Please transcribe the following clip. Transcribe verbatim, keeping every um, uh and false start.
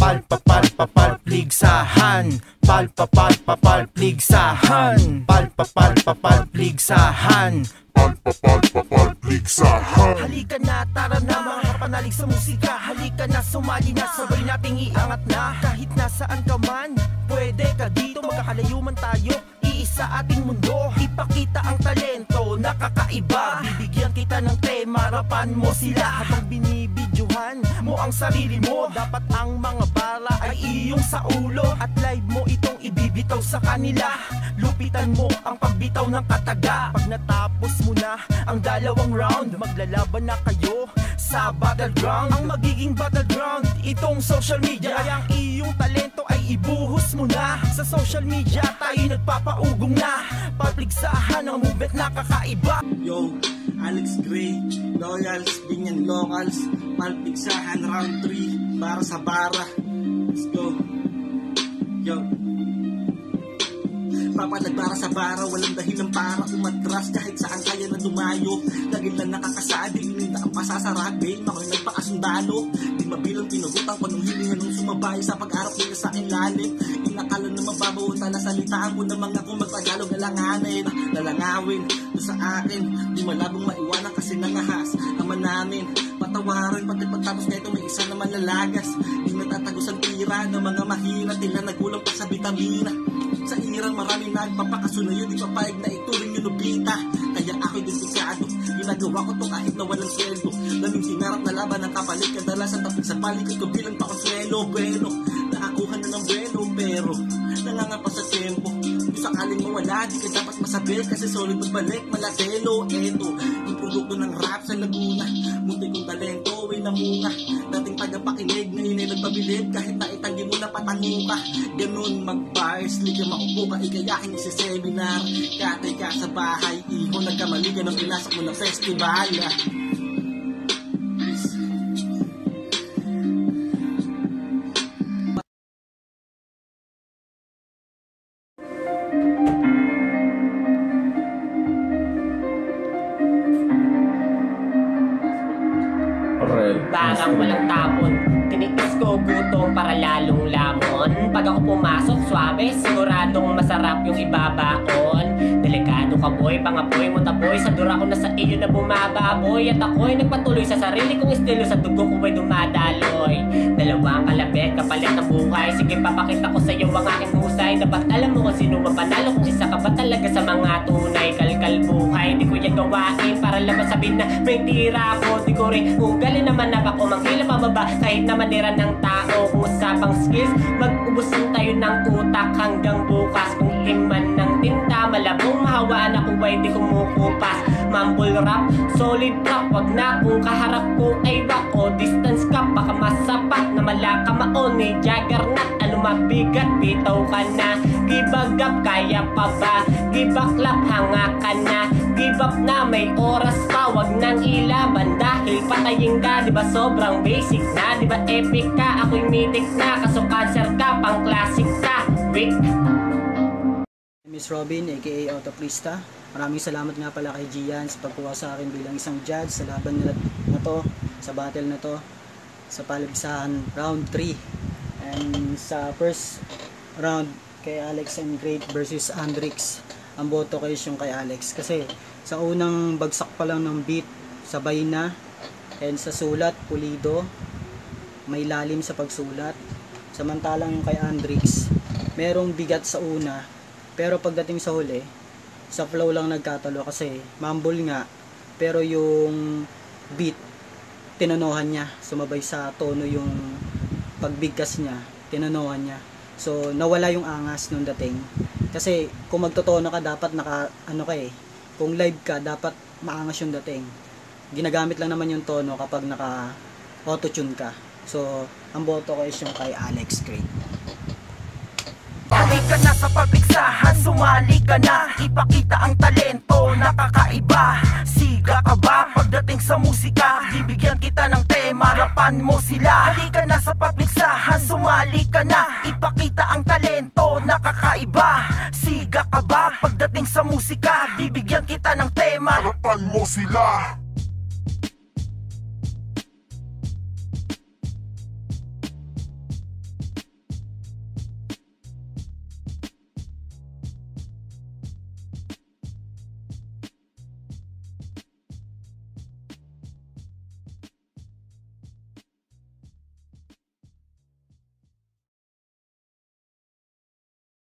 Palpapalpapalpligsahan, palpapalpapalpligsahan, palpapalpapalpligsahan, palpapalpapalpligsahan. Halika na, tara na mga panalig sa musika. Halika na, sumali na, sabay nating iangat na. Kahit nasaan ka man, pwede ka dito. Magkakalayo man tayo, iisa ating mundo. Ipakita ang talento na kakaiba. Bibigyan kita ng tema, harapan mo sila. Habang binibidyohan mo ang sarili mo, dapat ang mga bala ay iyong sa ulo. At live mo itong ibibitaw sa kanila. Lupitan mo ang pagbitaw ng kataga. Pag natapos mo na ang dalawang round, maglalaban na kayo sa battleground. Ang magiging battleground, itong social media. Kaya ang iyong talento ay ibuhos mo na sa social media. Tayo nagpapaugong na, papligsahan ang movement na kakaiba. Yo, Alex Gray, Loyals, Binyan Locals, palpligsahan round three, para sa bara. Let's go. Yo, papalag para sa bara, walang dahilan para umatras. Kahit saan kaya na dumayo, lagi lang nakakasadi, ininda ang pasasarabi. Ako'y nagpakasundalo, di mabilang pinagutang ko nung hilingan nung sumabay sa pag-arap nila sa akin lalim. Inakala na mababaw, tala salitaan ko na mga kung magtagalog nalanganin, lalangawin doon sa akin, di malabong maiwanan kasi nangahas naman namin. Patawarin pati pagtapos na ito may isa na malalagas. Di natatagos ang tira ng mga mahina, tila nagulang pa sa vitamina. Sa irang marami nagpapakasunayo, di papayag na ituring yung lupita. Kaya ako'y delikado, ginagawa ko to kahit na walang sweldo. Daming sinarap na laban ng kapalit, kadalasan tapos sa palikod ko bilang pakonsuelo. Bueno, nakakuha na ng bueno pero nangangapa sa tempo. Kung sakaling mawala, di ka dapat masabil kasi solid magbalik, malatelo. Eto, yung produkto ng rap sa Laguna, munti kong talento ay namunga. Dating tagapakinig, ngayon ay nagpabilib, kahit na itanggi mo na patango ka. Ganun mag-bars, liga maupo ka, ikayakin isi-seminar. Katay ka sa bahay, iho nagkamali ka nang pinasok mo ng festival. Parang walang tapon, tiniis ko gutom para lalong lamon. Pag ako pumasok, swabe, siguradong masarap yung ibabaon. Delikado ka boy, pangapoy mo taboy, sa dura ko na sa iyo na bumababoy. At ako'y nagpatuloy sa sarili kong estilo, sa dugo ko ay dumadaloy. Dalawang kalabit, kapalit ng buhay, sige papakita ko sa iyo ang aking husay. Dapat alam mo kung sino mapanalo, kung isa ka ba talaga sa mga tunay. Kalkal buhay, di ko yan gawain para lang masabihin na may tira ako. Di ko rin ugali naman na ako manghila pababa, kahit na manira ng tao. Kung usapang skills, mag-ubusin tayo ng utak hanggang bukas. Kung timan ng tinta, malabong mahawaan ako ay di kumukupas. Mumble rap, solid rap, wag na kung kaharap ko ay rock o distance ka, baka masapat na malaka maon ni Juggernaut. Ano mabigat, bitaw ka na, give a gap, kaya pa ba? Give a clap, hanga ka na, give up na, may oras pa, wag nang ilaban dahil patayin ka. Diba sobrang basic na, diba epic ka, ako'y mythic na, kaso cancer ka, pang classic ka, weak. Miss Robin aka Autoplista, maraming salamat nga pala kay Gian sa pagkuha sa akin bilang isang judge sa laban nila na to, sa battle na to, sa paligsahan round three. And sa first round kay Alex and Great versus Andrix, ang boto ko is yung kay Alex kasi sa unang bagsak pa lang ng beat sabay na, and sa sulat pulido, may lalim sa pagsulat. Samantalang yung kay Andrix merong bigat sa una, pero pagdating sa huli, sa flow lang nagkatalo kasi mumble nga, pero yung beat, tinanohan niya, sumabay sa tono yung pagbigkas niya, tinanohan niya. So, nawala yung angas nung dating. Kasi, kung magtotono ka, dapat naka, ano ka eh, kung live ka, dapat maangas yung dating. Ginagamit lang naman yung tono kapag naka auto-tune ka. So, ang boto ko is yung kay Alex Gray. Halika na sa paligsahan, sumali ka na, ipakita ang talento na kakaiba. Siga ka ba pagdating sa musika? Bibigyan kita ng tema, harapan mo sila. Halika na sa paligsahan, sumali ka na, ipakita ang talento na kakaiba. Siga ka ba pagdating sa musika? Bibigyan kita ng tema, harapan mo sila.